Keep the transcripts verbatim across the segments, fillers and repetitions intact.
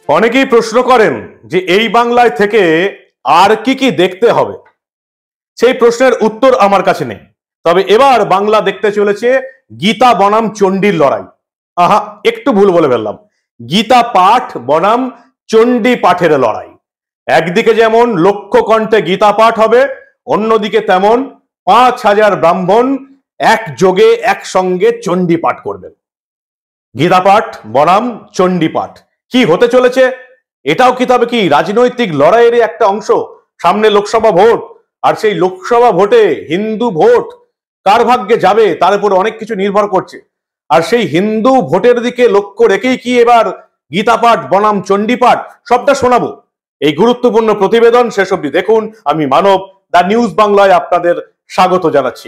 অনেকেই প্রশ্ন করেন যে এই বাংলায় থেকে আর কি কি দেখতে হবে। সেই প্রশ্নের উত্তর আমার কাছে নেই, তবে এবার বাংলা দেখতে চলেছে গীতা বনাম চণ্ডীর লড়াই। আহা, একটু ভুল বলে ফেললাম, গীতা পাঠ বনাম চণ্ডী পাঠের লড়াই। একদিকে যেমন লক্ষ কণ্ঠে গীতা পাঠ হবে, অন্যদিকে তেমন পাঁচ হাজার ব্রাহ্মণ একযোগে একসঙ্গে চণ্ডী পাঠ করবেন। গীতা পাঠ বনাম চণ্ডী পাঠ কি হতে চলেছে, এটাও কি তবে কি রাজনৈতিক লড়াইয়ের একটা অংশ? সামনে লোকসভা ভোট, আর সেই লোকসভা ভোটে হিন্দু ভোট কার ভাগ্যে যাবে তার উপর অনেক কিছু নির্ভর করছে। আর সেই হিন্দু ভোটের দিকে লক্ষ্য রেখেই কি এবার গীতা পাঠ বনাম চণ্ডী পাঠ, সবটা শোনাবো এই গুরুত্বপূর্ণ প্রতিবেদন। শেষ অবধি দেখুন। আমি মানব, দা নিউজ বাংলায় আপনাদের স্বাগত জানাচ্ছি।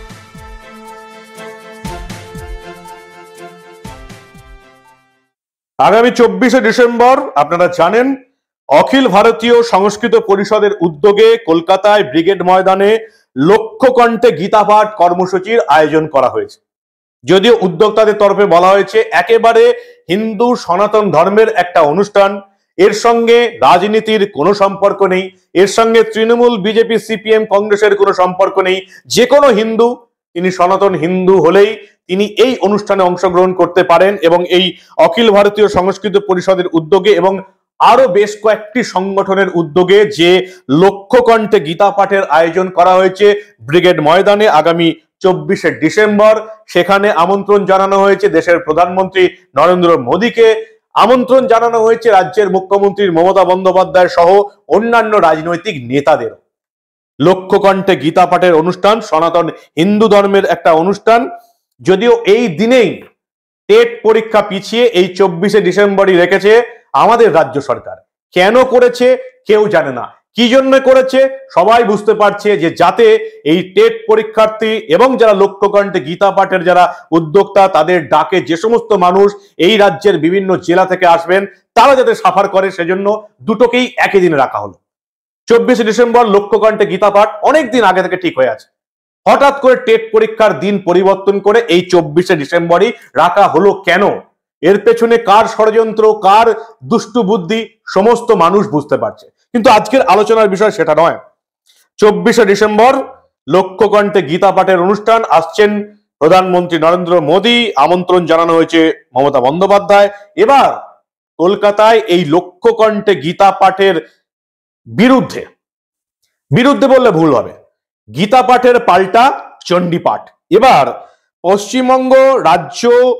আগামী চব্বিশে ডিসেম্বর আপনারা জানেন অখিল ভারতীয় সংস্কৃত পরিষদের উদ্যোগে কলকাতায় ব্রিগেড ময়দানে লক্ষ কণ্ঠে গীতা পাঠ কর্মসূচির আয়োজন করা হয়েছে। যদিও উদ্যোক্তাদের তরফে বলা হয়েছে একেবারে হিন্দু সনাতন ধর্মের একটা অনুষ্ঠান, এর সঙ্গে রাজনীতির কোনো সম্পর্ক নেই, এর সঙ্গে তৃণমূল, বিজেপি, সিপিএম, কংগ্রেসের কোনো সম্পর্ক নেই। যে কোনো হিন্দু, তিনি সনাতন হিন্দু হলেই তিনি এই অনুষ্ঠানে অংশগ্রহণ করতে পারেন। এবং এই অখিল ভারতীয় সংস্কৃত পরিষদের উদ্যোগে এবং আরো বেশ কয়েকটি সংগঠনের উদ্যোগে যে লক্ষ কণ্ঠে গীতা পাঠের আয়োজন করা হয়েছে ব্রিগেড ময়দানে আগামী চব্বিশে ডিসেম্বর, সেখানে আমন্ত্রণ জানানো হয়েছে দেশের প্রধানমন্ত্রী নরেন্দ্র মোদীকে, আমন্ত্রণ জানানো হয়েছে রাজ্যের মুখ্যমন্ত্রী মমতা বন্দ্যোপাধ্যায় সহ অন্যান্য রাজনৈতিক নেতাদের। লক্ষ কণ্ঠে গীতা পাঠের অনুষ্ঠান সনাতন হিন্দু ধর্মের একটা অনুষ্ঠান। যদিও এই দিনেই টেট পরীক্ষা পিছিয়ে এই চব্বিশে ডিসেম্বরই রেখেছে আমাদের রাজ্য সরকার। কেন করেছে কেউ জানে না, কি জন্য করেছে সবাই বুঝতে পারছে, যে যাতে এই টেট পরীক্ষার্থী এবং যারা লক্ষ কণ্ঠে গীতা পাঠের যারা উদ্যোক্তা, তাদের ডাকে যে সমস্ত মানুষ এই রাজ্যের বিভিন্ন জেলা থেকে আসবেন তারা যাতে সাফার করে, সেজন্য দুটোকেই একই দিনে রাখা হলো। চব্বিশে ডিসেম্বর লক্ষ কণ্ঠে গীতা পাঠ অনেক দিন আগে থেকে ঠিক হয়ে আছে, হঠাৎ করে টেট পরীক্ষার দিন পরিবর্তন করে এই চব্বিশে ডিসেম্বরই রাখা হলো কেন? এর পেছনে কার ষড়যন্ত্র, কার দুষ্টু বুদ্ধি, সমস্ত মানুষ বুঝতে পারছে। কিন্তু আজকের আলোচনার বিষয় সেটা নয়। চব্বিশে ডিসেম্বর লক্ষ কণ্ঠে গীতা পাঠের অনুষ্ঠান, আসছেন প্রধানমন্ত্রী নরেন্দ্র মোদী, আমন্ত্রণ জানানো হয়েছে মমতা বন্দ্যোপাধ্যায়। এবার কলকাতায় এই লক্ষ কণ্ঠে গীতা পাঠের বিরুদ্ধে, বিরুদ্ধে বললে ভুল হবে, গীতা পাঠের পাল্টা চণ্ডী পাঠ। এবার পশ্চিমবঙ্গ রাজ্য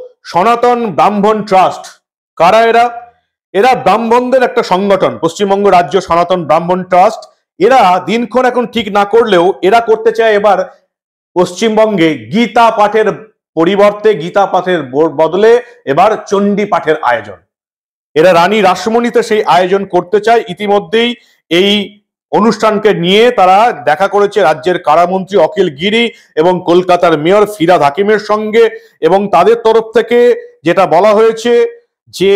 সনাতন ব্রাহ্মণ ট্রাস্ট, কারা এরা? এরা ব্রাহ্মণদের একটা সংগঠন, পশ্চিমবঙ্গ রাজ্য সনাতন ব্রাহ্মণ ট্রাস্ট। এরা দিনক্ষণ এখন ঠিক না করলেও এরা করতে চায় এবার পশ্চিমবঙ্গে গীতা পাঠের পরিবর্তে, গীতা পাঠের বদলে এবার চণ্ডী পাঠের আয়োজন। এরা রানী রাসমণিতে সেই আয়োজন করতে চায়। ইতিমধ্যেই এই অনুষ্ঠানকে নিয়ে তারা দেখা করেছে রাজ্যের কারামন্ত্রী অখিল গিরি এবং কলকাতার মেয়র ফিরহাদ হাকিমের সঙ্গে, এবং তাদের তরফ থেকে যেটা বলা হয়েছে যে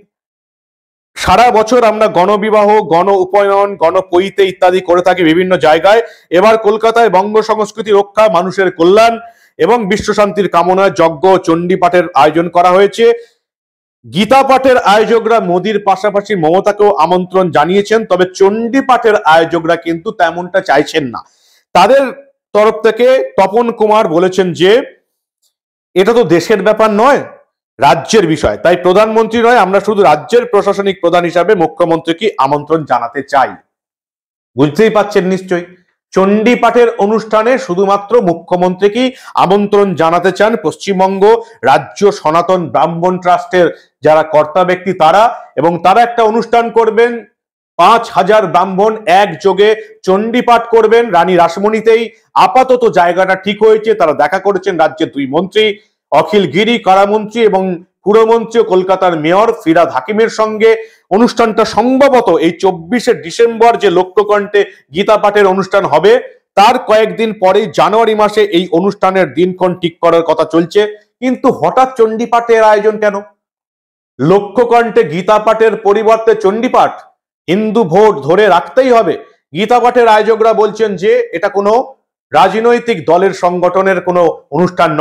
সারা বছর আমরা গণবিবাহ, গণ উপনয়ন, গণপৈতে ইত্যাদি করে থাকি বিভিন্ন জায়গায়। এবার কলকাতায় বঙ্গ সংস্কৃতি রক্ষা, মানুষের কল্যাণ এবং বিশ্ব শান্তির কামনায় যজ্ঞ চণ্ডী পাঠের আয়োজন করা হয়েছে। গীতা পাঠের আয়োজকরা মোদির পাশাপাশি মমতাকেও আমন্ত্রণ জানিয়েছেন, তবে চণ্ডী পাঠের আয়োজকরা কিন্তু তেমনটা চাইছেন না। তাদের তরফ থেকে তপন কুমার বলেছেন যে এটা তো দেশের ব্যাপার নয়, রাজ্যের বিষয়, তাই প্রধানমন্ত্রী নয়, আমরা শুধু রাজ্যের প্রশাসনিক প্রধান হিসাবে মুখ্যমন্ত্রীকে আমন্ত্রণ জানাতে চাই। বুঝতেই পাচ্ছেন নিশ্চয়ই, চণ্ডী পাঠের অনুষ্ঠানে শুধুমাত্র মুখ্যমন্ত্রীকেই আমন্ত্রণ জানাতে চান পশ্চিমবঙ্গ রাজ্য সনাতন ব্রাহ্মণ ট্রাস্টের যারা কর্তা ব্যক্তি তারা, এবং তারা একটা অনুষ্ঠান করবেন, পাঁচ হাজার ব্রাহ্মণ একযোগে চণ্ডী পাঠ করবেন রানী রাসমণিতেই। আপাতত জায়গাটা ঠিক হয়েছে, তারা দেখা করেছেন রাজ্যের দুই মন্ত্রী অখিল গিরি কারামন্ত্রী এবং পুরমন্ত্রী কলকাতার মেয়র ফিরহাদ হাকিমের সঙ্গে। অনুষ্ঠানটা সম্ভবত এই চব্বিশে ডিসেম্বর যে লক্ষ কণ্ঠে গীতা পাঠের অনুষ্ঠান হবে তার কয়েকদিন পরেই জানুয়ারি মাসে এই অনুষ্ঠানের দিনক্ষণ ঠিক করার কথা চলছে। কিন্তু হঠাৎ চণ্ডী পাঠের আয়োজন কেন? লক্ষ কণ্ঠে গীতা পাঠের পরিবর্তে চণ্ডী পাঠ, হিন্দু ভোট ধরে রাখতেই হবে। গীতা পাঠের আয়োজকরা বলছেন যে এটা কোনো রাজনৈতিক দলের সংগঠনের কোনো অনুষ্ঠান নয়,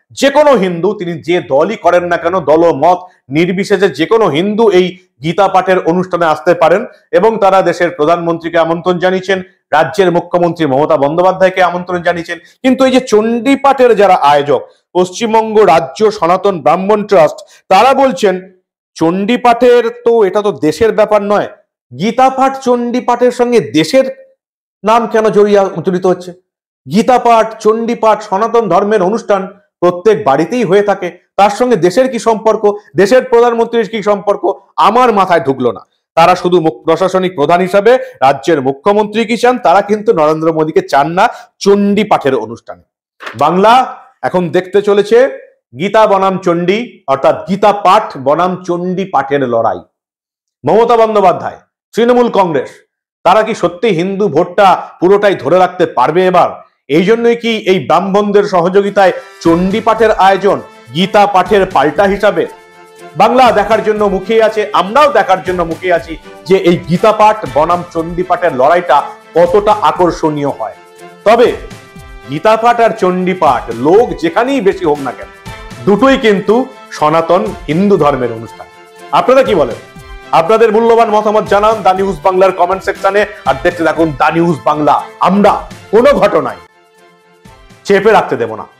যে কোনো হিন্দু, তিনি যে দলই করেন না কেন, দল মত নির্বিশেষে যে কোনো হিন্দু এই গীতা পাঠের অনুষ্ঠানে আসতে পারেন এবং তারা দেশের প্রধানমন্ত্রীকে আমন্ত্রণ জানিয়েছেন, রাজ্যের মুখ্যমন্ত্রী মমতা বন্দ্যোপাধ্যায়কে আমন্ত্রণ জানিয়েছেন। কিন্তু এই যে চণ্ডী পাঠের যারা আয়োজক, পশ্চিমবঙ্গ রাজ্য সনাতন ব্রাহ্মণ ট্রাস্ট, তারা বলছেন চণ্ডী পাঠের তো এটা তো দেশের ব্যাপার নয়, গীতা পাঠ চণ্ডী পাঠের সঙ্গে দেশের নাম কেন জড়িয়ে জড়িত হচ্ছে? গীতা পাঠ, চণ্ডী পাঠ সনাতন ধর্মের অনুষ্ঠান প্রত্যেক বাড়িতেই হয়ে থাকে, তার সঙ্গে দেশের কি সম্পর্ক, দেশের প্রধানমন্ত্রীর কি সম্পর্ক, আমার মাথায় ঢুকলো না। তারা শুধু প্রশাসনিক প্রধান হিসাবে রাজ্যের মুখ্যমন্ত্রী কি চান, তারা কিন্তু নরেন্দ্র মোদীকে চান না চণ্ডী পাঠের অনুষ্ঠানে। বাংলা এখন দেখতে চলেছে গীতা বনাম চণ্ডী, অর্থাৎ গীতা পাঠ বনাম চণ্ডী পাঠের লড়াই। মমতা বন্দ্যোপাধ্যায়, তৃণমূল কংগ্রেস, তারা কি সত্যি হিন্দু ভোটটা পুরোটাই ধরে রাখতে পারবে এবার? এই জন্যই কি এই ব্রাহ্মণদের সহযোগিতায় চণ্ডী পাঠের আয়োজন গীতা পাঠের পাল্টা হিসাবে? বাংলা দেখার জন্য মুখিয়ে আছে, আমরাও দেখার জন্য মুখিয়ে আছি যে এই গীতা পাঠ বনাম চণ্ডী পাঠের লড়াইটা কতটা আকর্ষণীয় হয়। তবে গীতা পাঠ আর চণ্ডী পাঠ লোক যেখানেই বেশি হোক না কেন, দুটোই কিন্তু সনাতন হিন্দু ধর্মের অনুষ্ঠান। আপনারা কি বলেন? আপনাদের মূল্যবান মতামত জানান দা নিউজ বাংলার কমেন্ট সেকশনে, আর দেখতে থাকুন দা নিউজ বাংলা। আমরা কোনো ঘটনায় চেপে রাখতে দেব না।